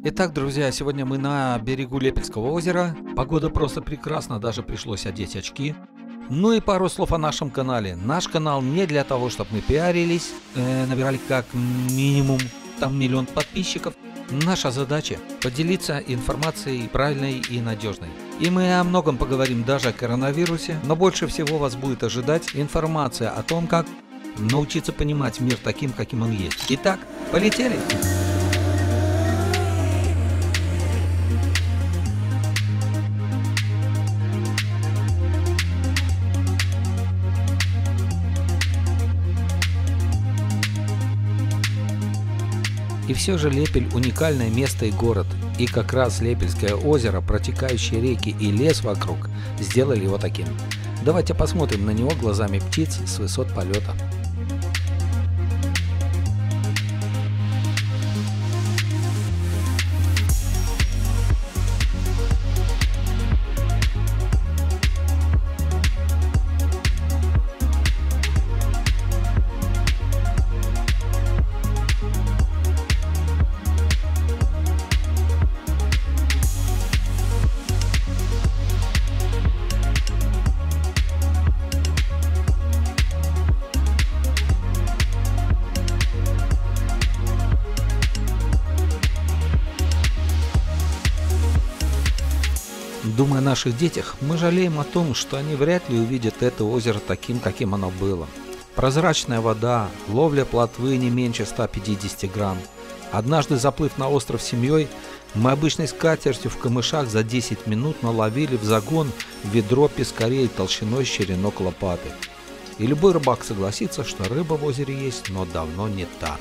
Итак, друзья, сегодня мы на берегу Лепельского озера. Погода просто прекрасна, даже пришлось одеть очки. Ну и пару слов о нашем канале. Наш канал не для того, чтобы мы пиарились, набирали как минимум там 1 миллион подписчиков. Наша задача поделиться информацией правильной и надежной. И мы о многом поговорим, даже о коронавирусе, но больше всего вас будет ожидать информация о том, как научиться понимать мир таким, каким он есть. Итак, полетели! И все же Лепель – уникальное место и город. И как раз Лепельское озеро, протекающие реки и лес вокруг сделали его таким. Давайте посмотрим на него глазами птиц с высот полета. Думая о наших детях, мы жалеем о том, что они вряд ли увидят это озеро таким, каким оно было. Прозрачная вода, ловля плотвы не меньше 150 грамм. Однажды, заплыв на остров с семьей, мы обычной скатертью в камышах за 10 минут наловили в загон ведро пескарей толщиной с черенок лопаты. И любой рыбак согласится, что рыба в озере есть, но давно не та.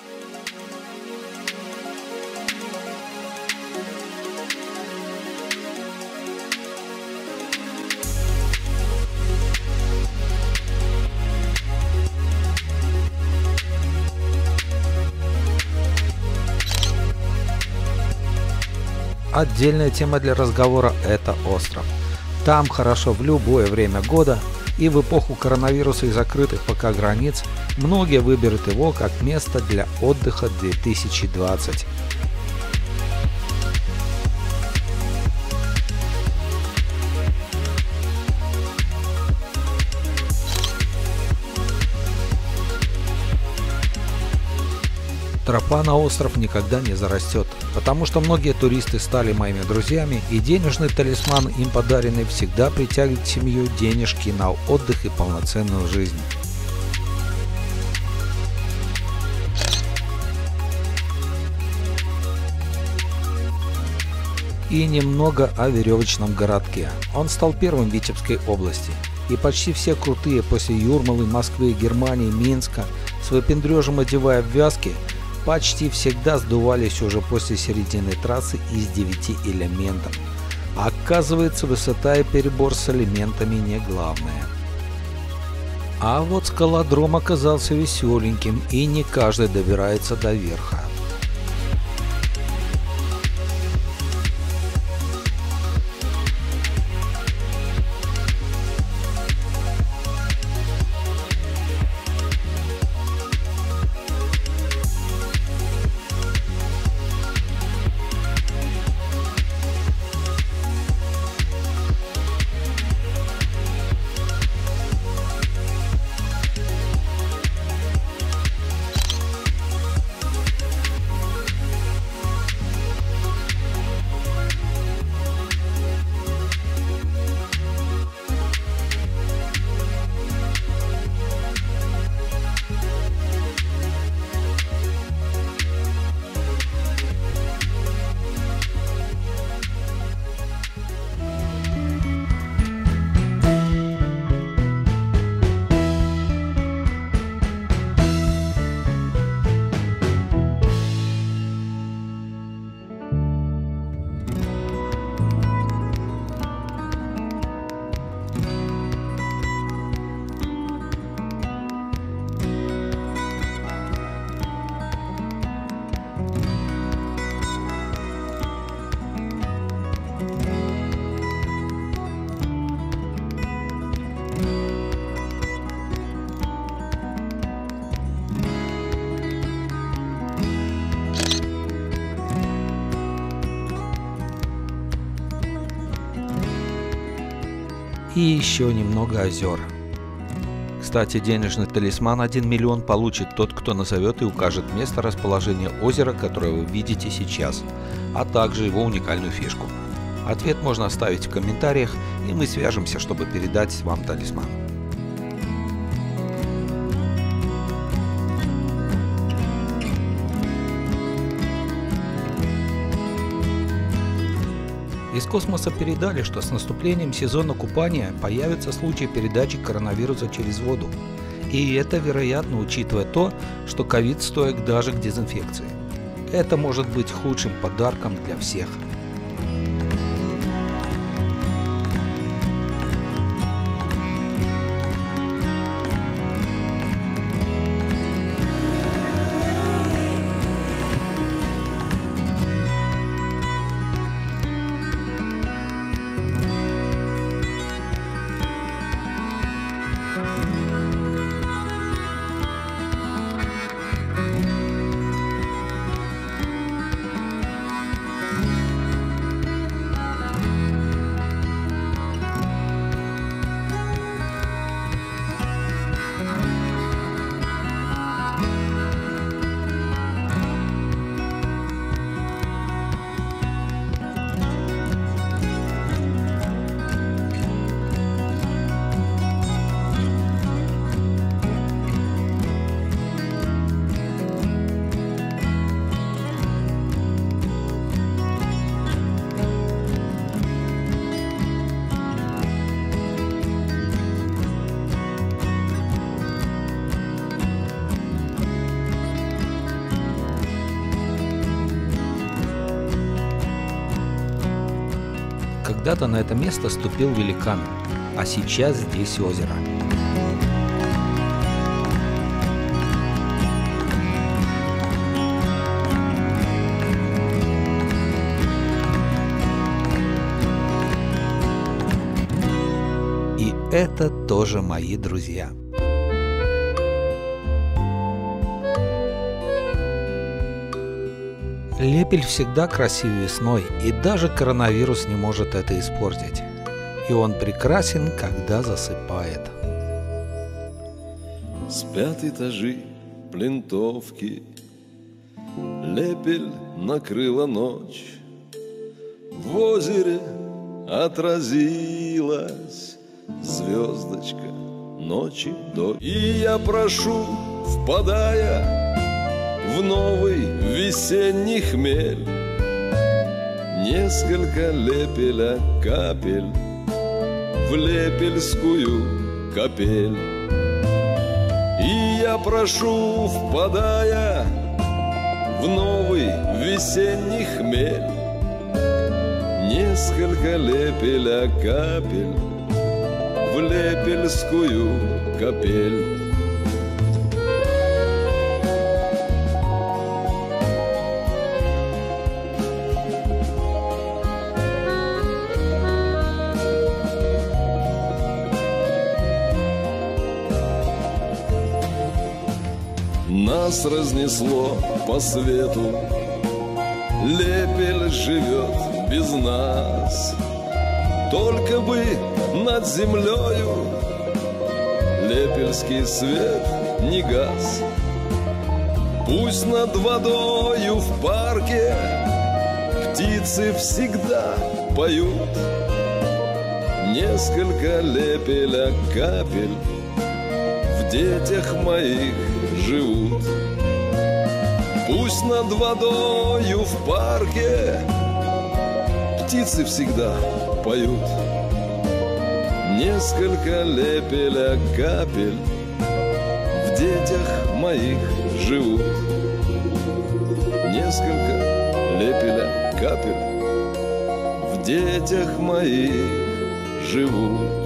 Отдельная тема для разговора – это остров. Там хорошо в любое время года, и в эпоху коронавируса и закрытых пока границ многие выберут его как место для отдыха 2020. Тропа на остров никогда не зарастет, потому что многие туристы стали моими друзьями, и денежный талисман, им подаренный, всегда притягивает семью денежки на отдых и полноценную жизнь. И немного о веревочном городке. Он стал первым в Витебской области. И почти все крутые после Юрмалы, Москвы, Германии, Минска с выпендрежем одевая обвязки почти всегда сдувались уже после середины трассы из 9 элементов. Оказывается, высота и перебор с элементами не главное. А вот скалодром оказался веселеньким, и не каждый добирается до верха. и еще немного озер. Кстати, денежный талисман 1 миллион получит тот, кто назовет и укажет место расположения озера, которое вы видите сейчас, а также его уникальную фишку. Ответ можно оставить в комментариях, и мы свяжемся, чтобы передать вам талисман. Из космоса передали, что с наступлением сезона купания появятся случаи передачи коронавируса через воду. И это вероятно, учитывая то, что ковид стоит даже к дезинфекции. Это может быть худшим подарком для всех. Когда-то на это место ступил великан, а сейчас здесь озеро. И это тоже мои друзья. Лепель всегда красив весной, и даже коронавирус не может это испортить. И он прекрасен, когда засыпает. Спят этажи плинтовки, Лепель накрыла ночь. В озере отразилась звездочка ночи до. И я прошу, впадая в новый весенний хмель, несколько лепеля капель в лепельскую капель. И я прошу, впадая в новый весенний хмель, несколько лепеля капель в лепельскую капель. Нас разнесло по свету, Лепель живет без нас. Только бы над землею лепельский свет не гас. Пусть над водою в парке птицы всегда поют, несколько лепеля капель в детях моих живут. Пусть над водою в парке птицы всегда поют, несколько лепеля капель в детях моих живут. Несколько лепеля капель в детях моих живут.